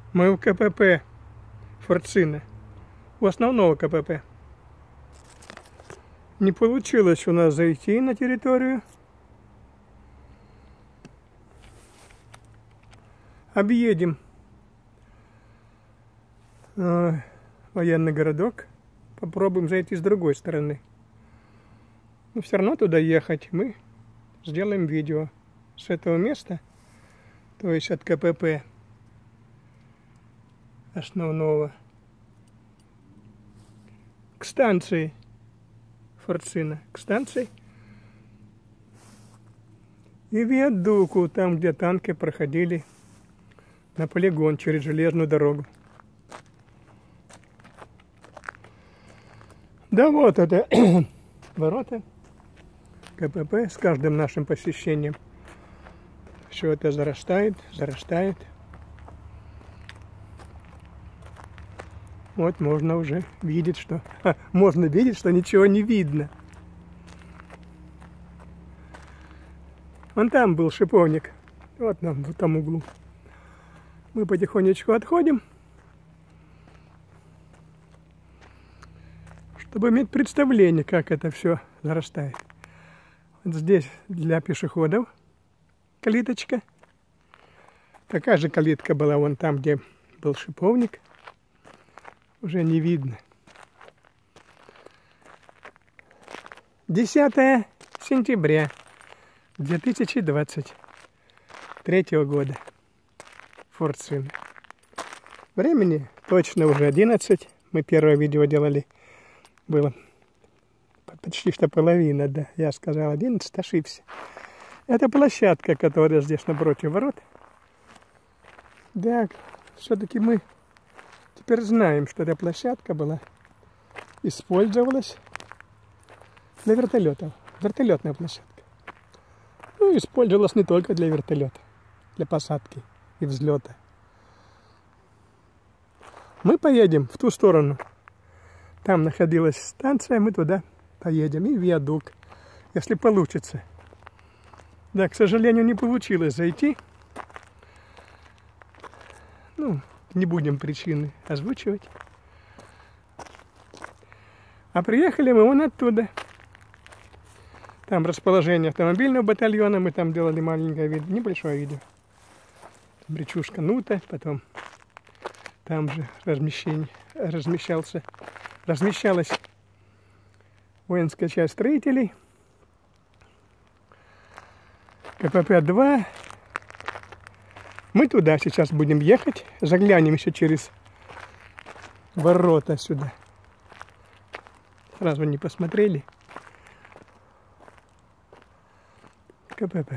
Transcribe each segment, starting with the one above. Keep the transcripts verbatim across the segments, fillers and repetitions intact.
Мы в КПП Форцина, у основного КПП. Не получилось у нас зайти на территорию. Объедем э, военный городок. Попробуем зайти с другой стороны. Но все равно туда ехать мы сделаем видео с этого места, то есть от КПП основного к станции Форцина, к станции и виадуку, там где танки проходили на полигон через железную дорогу. Да вот это ворота КПП. С каждым нашим посещением все это зарастает, зарастает. Вот можно уже видеть, что... А, можно видеть, что ничего не видно. Вон там был шиповник. Вот нам в том углу. Мы потихонечку отходим, чтобы иметь представление, как это все зарастает. Вот здесь для пешеходов калиточка. Такая же калитка была вон там, где был шиповник. Уже не видно. десятое сентября две тысячи двадцать третьего года. Форцина. Времени точно уже одиннадцать. Мы первое видео делали. Было почти что половина, да. Я сказал одиннадцать, ошибся. Это площадка, которая здесь напротив ворот. Да, все-таки мы теперь знаем, что эта площадка была, использовалась для вертолетов. Вертолетная площадка. Ну, использовалась не только для вертолета, для посадки и взлета. Мы поедем в ту сторону. Там находилась станция, мы туда поедем. И виадук, если получится. Да, к сожалению, не получилось зайти. Ну, не будем причины озвучивать. А приехали мы вон оттуда. Там расположение автомобильного батальона. Мы там делали маленькое видео, небольшое видео. Там речушка Нута, потом там же размещение, размещался, размещалась воинская часть строителей. КПП два. Мы туда сейчас будем ехать. Заглянем еще через ворота сюда. Сразу не посмотрели. КПП.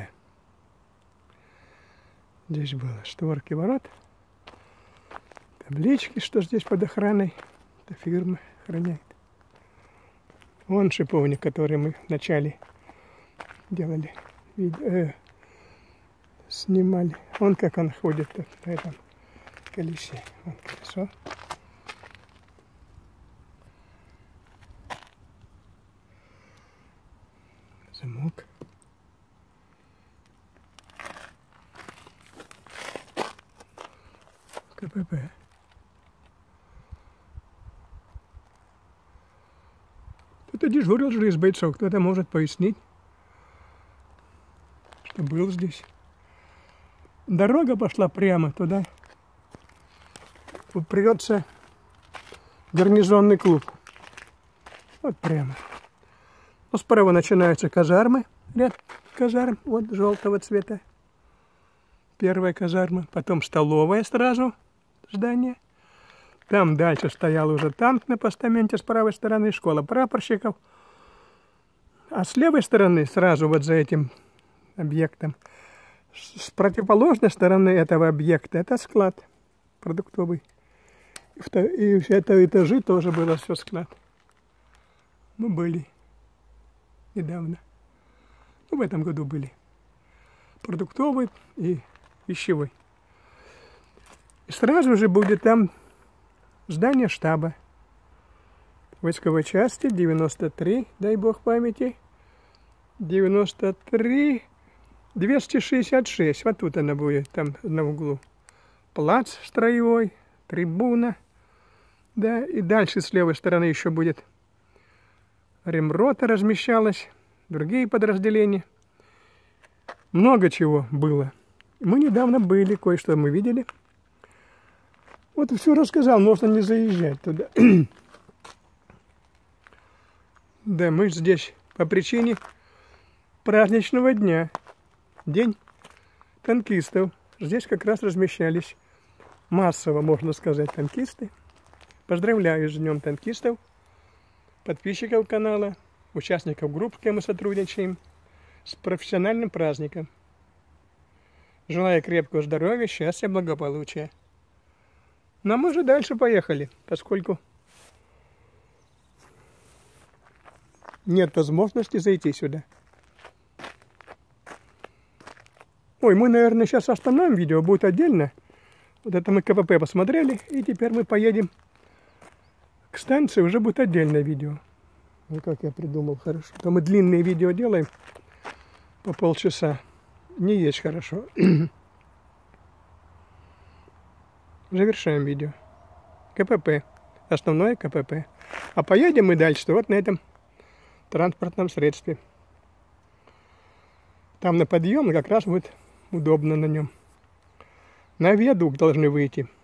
Здесь было створки ворот. Таблички, что здесь под охраной. Это фирма охраняет. Вон шиповник, который мы вначале делали. Видео, снимали. Вон как он ходит тут, на этом колесе. Вон колесо. Замок. КПП. Кто-то дежурил же из бойцов, кто-то может пояснить, что был здесь. Дорога пошла прямо туда. Тут придется гарнизонный клуб. Вот прямо. Но справа начинаются казармы. Ряд казарм. Вот желтого цвета. Первая казарма. Потом столовая сразу. Здание. Там дальше стоял уже танк на постаменте с правой стороны. Школа прапорщиков. А с левой стороны, сразу вот за этим объектом, с противоположной стороны этого объекта, это склад продуктовый. И в этом этаже тоже было все склад. Мы были недавно. Ну, в этом году были. Продуктовый и пищевой. И сразу же будет там здание штаба войсковой части девяносто три, дай бог памяти. девяносто три двести шестьдесят шесть. Вот тут она будет, там на углу. плац строевой, трибуна. Да, и дальше с левой стороны еще будет ремрота размещалась, другие подразделения. Много чего было. Мы недавно были, кое-что мы видели. Вот все рассказал, можно не заезжать туда. Да, мы здесь по причине праздничного дня. День танкистов. Здесь как раз размещались массово, можно сказать, танкисты. Поздравляю с Днем танкистов, подписчиков канала, участников групп, с кем мы сотрудничаем, с профессиональным праздником. Желаю крепкого здоровья, счастья, благополучия. Но мы же дальше поехали, поскольку нет возможности зайти сюда. Ой, мы, наверное, сейчас остановим видео, будет отдельно. Вот это мы КПП посмотрели, и теперь мы поедем к станции, уже будет отдельное видео. Ну, как я придумал, хорошо. То мы длинные видео делаем по полчаса. Не есть хорошо. Завершаем видео. КПП. Основное КПП. А поедем мы дальше вот на этом транспортном средстве. Там на подъем как раз будет удобно на нем. На виадук должны выйти.